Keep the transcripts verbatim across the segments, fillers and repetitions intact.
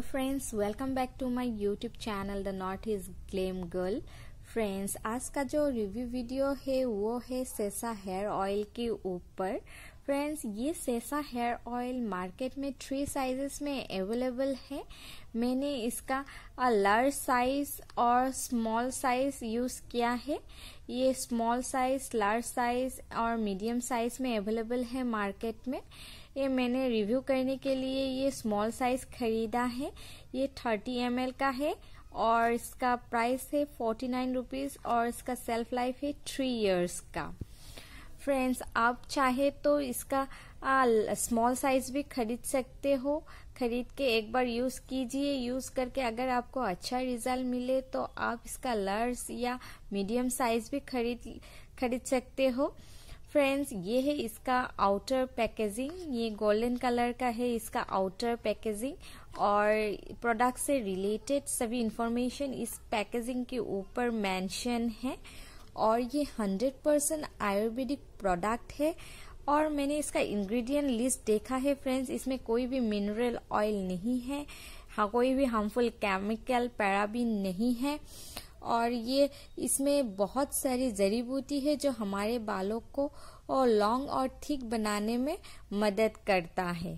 Friends, welcome back to my YouTube channel the north east glam girl. Friends, आज का जो review video है वो है सेसा हेयर ऑयल के ऊपर। फ्रेंड्स, ये सेसा हेयर ऑयल मार्केट में थ्री साइजेस में अवेलेबल है। मैंने इसका लार्ज साइज और स्मॉल साइज यूज किया है। ये स्मॉल साइज, लार्ज साइज और मीडियम साइज में अवेलेबल है मार्केट में। ये मैंने रिव्यू करने के लिए ये स्मॉल साइज खरीदा है। ये थर्टी एम एल का है और इसका प्राइस है फोर्टी नाइन रुपीज और इसका सेल्फ लाइफ है थ्री इयर्स का। फ्रेंड्स, आप चाहे तो इसका स्मॉल साइज भी खरीद सकते हो। खरीद के एक बार यूज कीजिए। यूज करके अगर आपको अच्छा रिजल्ट मिले तो आप इसका लार्ज या मीडियम साइज भी खरीद खरीद सकते हो। फ्रेंड्स, ये है इसका आउटर पैकेजिंग। ये गोल्डन कलर का है इसका आउटर पैकेजिंग और प्रोडक्ट से रिलेटेड सभी इंफॉर्मेशन इस पैकेजिंग के ऊपर मेंशन है। और ये हंड्रेड परसेंट आयुर्वेदिक प्रोडक्ट है और मैंने इसका इंग्रेडिएंट लिस्ट देखा है। फ्रेंड्स, इसमें कोई भी मिनरल ऑयल नहीं है, हाँ कोई भी हार्मफुल केमिकल पैराबीन नहीं है और ये इसमें बहुत सारी जड़ी बूटी है जो हमारे बालों को और लॉन्ग और थिक बनाने में मदद करता है।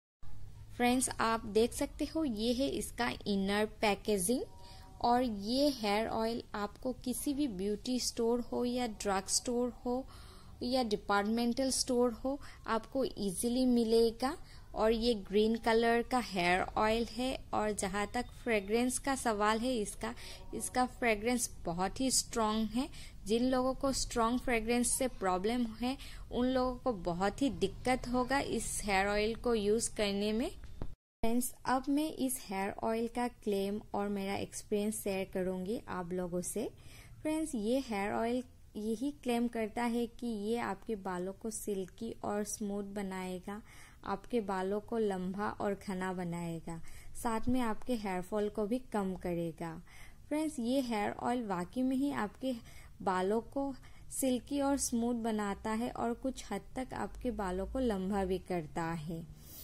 फ्रेंड्स, आप देख सकते हो ये है इसका इनर पैकेजिंग और ये हेयर ऑयल आपको किसी भी ब्यूटी स्टोर हो या ड्रग स्टोर हो या डिपार्टमेंटल स्टोर हो, आपको इजीली मिलेगा। और ये ग्रीन कलर का हेयर ऑयल है और जहाँ तक फ्रेग्रेंस का सवाल है, इसका इसका फ्रेग्रेंस बहुत ही स्ट्रांग है। जिन लोगों को स्ट्रांग फ्रेग्रेंस से प्रॉब्लम है उन लोगों को बहुत ही दिक्कत होगा इस हेयर ऑयल को यूज करने में। फ्रेंड्स, अब मैं इस हेयर ऑयल का क्लेम और मेरा एक्सपीरियंस शेयर करूंगी आप लोगों से। फ्रेंड्स, ये हेयर ऑयल यही क्लेम करता है कि ये आपके बालों को सिल्की और स्मूथ बनाएगा, आपके बालों को लंबा और घना बनाएगा, साथ में आपके हेयर फॉल को भी कम करेगा। फ्रेंड्स, ये हेयर ऑयल वाकई में ही आपके बालों को सिल्की और स्मूथ बनाता है और कुछ हद तक आपके बालों को लंबा भी करता है।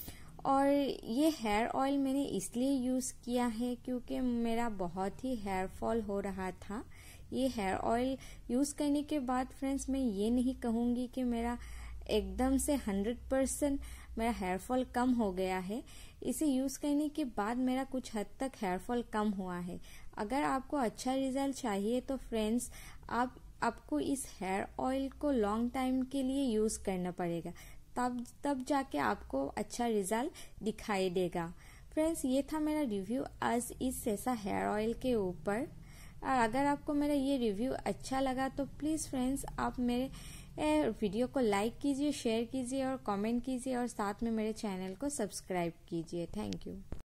और ये हेयर ऑयल मैंने इसलिए यूज किया है क्योंकि मेरा बहुत ही हेयर फॉल हो रहा था। ये हेयर ऑयल यूज करने के बाद फ्रेंड्स, मैं ये नहीं कहूंगी कि मेरा एकदम से हंड्रेड परसेंट मेरा हेयर फॉल कम हो गया है। इसे यूज करने के बाद मेरा कुछ हद तक हेयर फॉल कम हुआ है। अगर आपको अच्छा रिजल्ट चाहिए तो फ्रेंड्स, आप आपको इस हेयर ऑयल को लॉन्ग टाइम के लिए यूज करना पड़ेगा, तब तब जाके आपको अच्छा रिजल्ट दिखाई देगा। फ्रेंड्स, ये था मेरा रिव्यू आज इस सेसा हेयर ऑयल के ऊपर। और अगर आपको मेरा ये रिव्यू अच्छा लगा तो प्लीज फ्रेंड्स, आप मेरे वीडियो को लाइक कीजिए, शेयर कीजिए और कमेंट कीजिए और साथ में मेरे चैनल को सब्सक्राइब कीजिए। Thank you.